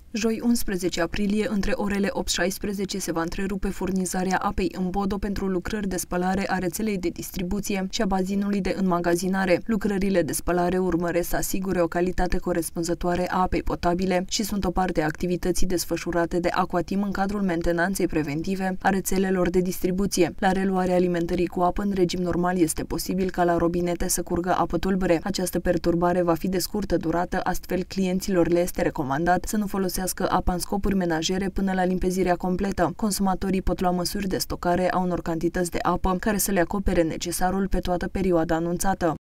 Joi 11 aprilie, între orele 8-16, se va întrerupe furnizarea apei în Bodo pentru lucrări de spălare a rețelei de distribuție și a bazinului de înmagazinare. Lucrările de spălare urmăresc să asigure o calitate corespunzătoare a apei potabile și sunt o parte a activității desfășurate de Aquatim în cadrul mentenanței preventive a rețelelor de distribuție. La reluarea alimentării cu apă în regim normal este posibil ca la robinete să curgă apă tulbure. Această perturbare va fi de scurtă durată, astfel clienților le este recomandat să nu folosească apa în scopuri menajere până la limpezirea completă. Consumatorii pot lua măsuri de stocare a unor cantități de apă care să le acopere necesarul pe toată perioada anunțată.